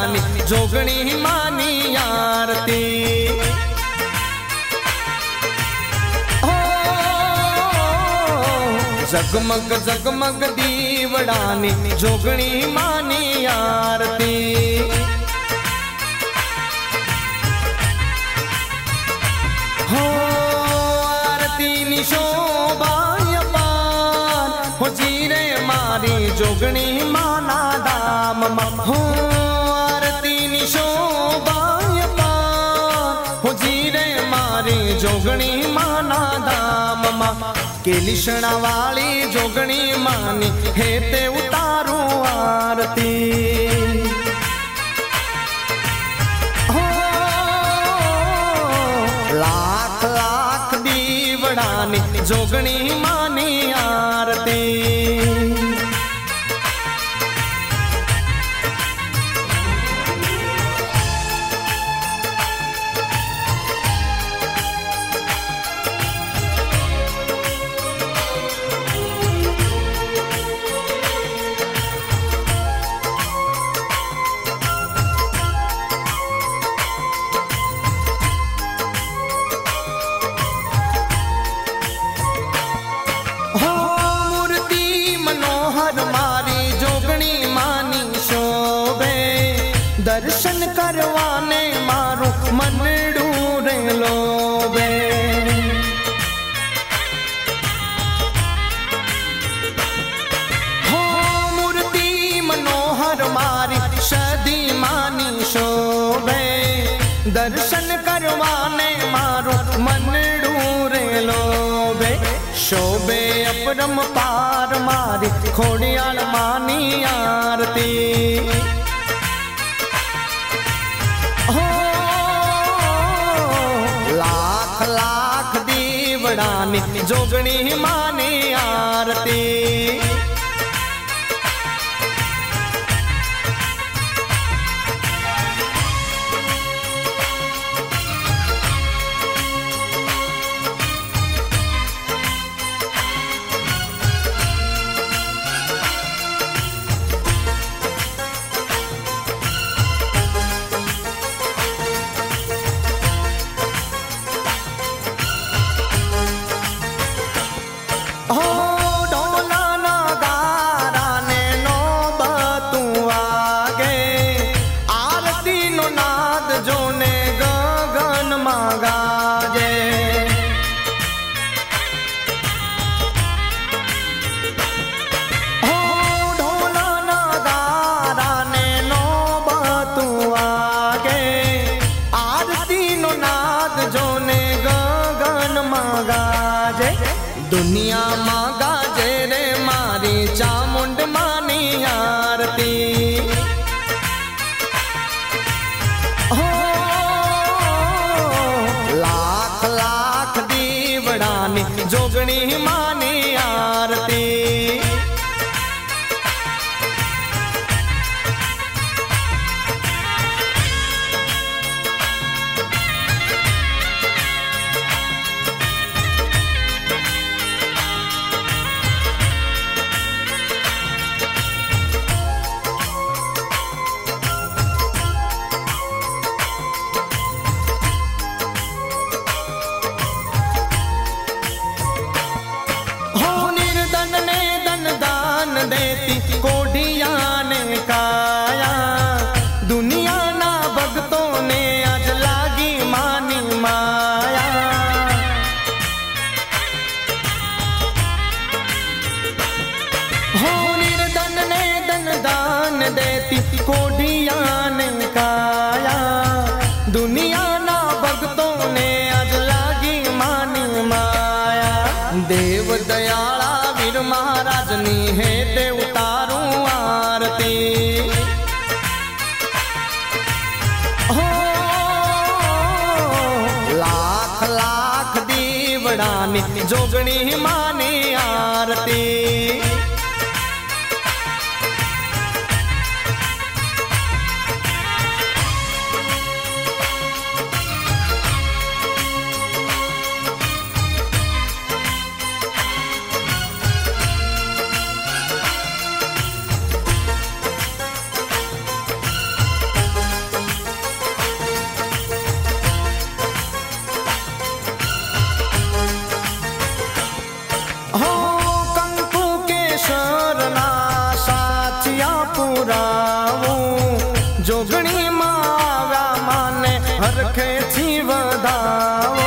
दीवड़ानी जोगणी मानी आरती। जगमग जगमग दीवड़ानी जोगणी मानी आरती। हो आरती नी शोभा अपार हो जीरे मारी जोगणी माना धाम मा। हो आरती नी शोभा अपार हो जीरे मारी जोगणी माना धाम मा। केलिशणा वाली जोगणी मानी हे ते उतारू आरती। हो लाख लाख दीवड़ानी जोगणी मानी आरती। दर्शन करवाने मारू मनडू रे लोबे। हो मूर्ति मनोहर मारी सदी मानी शोभे। दर्शन करवाने मारू मनडू रे लोबे। शोभे अपरम पार मारी खोड़ियाल मानी आरती। लाख लाख दीवड़ानी जोगणी मानी आरती। हो ढोला नगारा ने नौबतू आगे। आरती नो नाद जोने गगन में गाजे। हो ढोला नगारा ने नौबतू आगे। आरती नो नाद जोने गगन में गाजे। दुनिया माँ गाजे रे मारी चामुंड मानी आरती। हो लाख लाख दीवड़ानी जोगणी मानी आरती। कोढ़िया ने काया दुनिया ना भगतों ने आज लागी मानी माया। हो निर्धन ने धन दान देती कोढ़िया ने काया। दुनिया ना भगतों ने आज लागी मानी माया। देव दयाला वीर महाराज नी है ते उतारू आरती। हो लाख लाख दीवड़ानी जोगणी मानी आरती। जोगणी माव्या माने हरखे थी वधावो।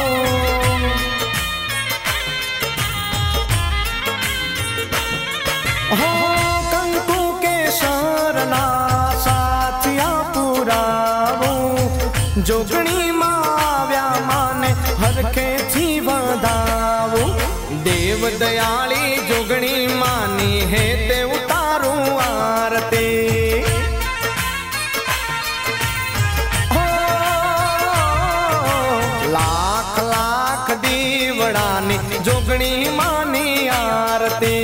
हो कंकु के शरणा साथिया पुरावो। जोगणी माव्या माने हरखे थी वधावो। देव दयाली जोगणी मानी है ते उतारू आरती। हो लाख लाख दीवड़ानी जोगणी मानी आरती।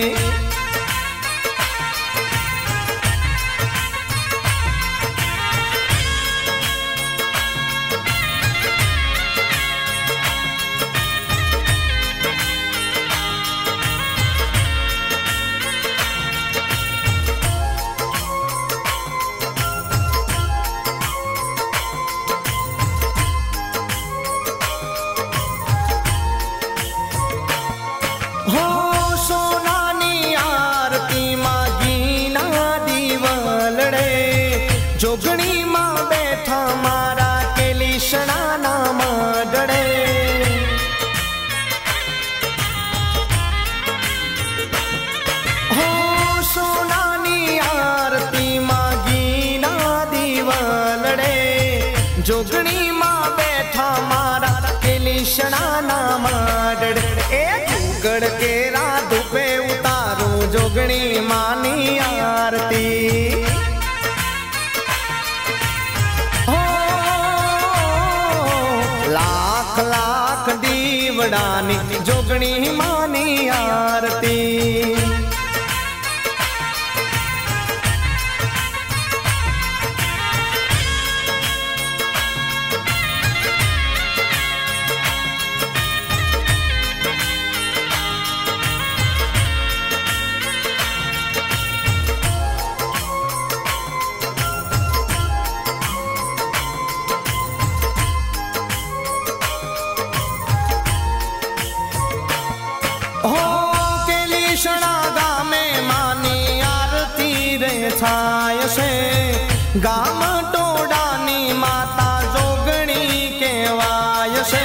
हो सोनानी आरती मां गीना दीवलड़े। जोगणी मां बैठा मारा केली शणाना मडड़े। हो सोनानी आरती मां गीना दीवलड़े। जोगणी मां बैठा मारा केली शणाना मडड़े। गड़ के राधु पे उतारू जोगणी मानी आरती। हो लाख लाख दीवड़ानी जोगणी मानी आरती। हो केली शणा गामे मानी आरती रे छाय से। गाम टोडानी माता जोगणी केवाय से।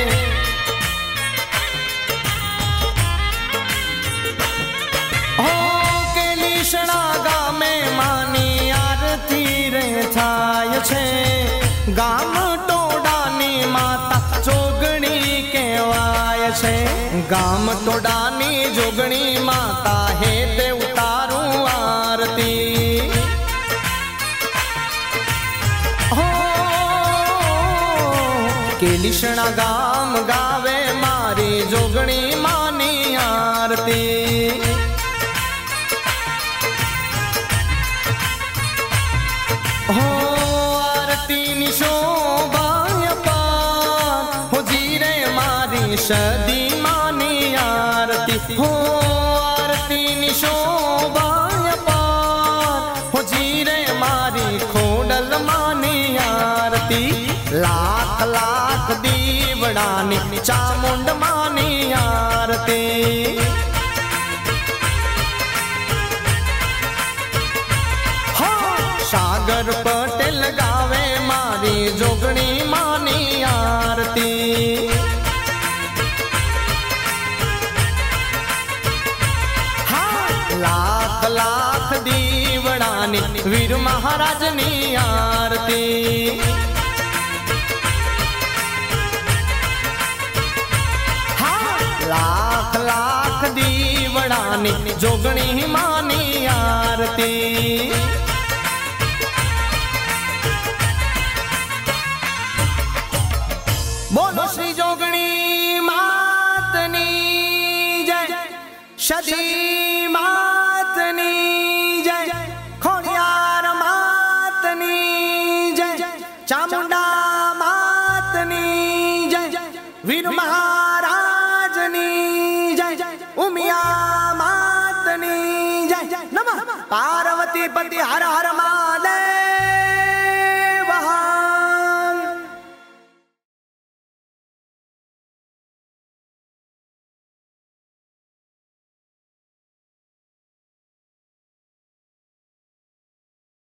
हो केली शणा गामे मानी आरती रे छाय से। गाम टोडानी माता जोगणी केवाय से। गाम टोडानी जोगणी माता है ते उतारू आरती। हो केली शणा गाम गावे मारी जोगणी मानी आरती। हो आरती नि शोभाय पार हो जीरे मारी सदी मानी आरती। हो आरती नि शोभाय पार हो जीरे मारी खोडल मानी आरती। लाख लाख दीवड़ानी चामुंड मानी आरती। हो सागर पटेल गावे मारी जोगणी मानी आरती। लाख लाख दीवड़ानी वीर महाराजनी आरती। लाख लाख दीवड़ानी जोगणी मानी आरती। बोलो श्री जोगणी मातनी जय। सदी मातनी जय। खोड़ियार मातनी जय। चामुंडा मातनी जय। वीर महाराजनी जय। उमिया मातनी जय। नमः पार्वती पति हर हर मा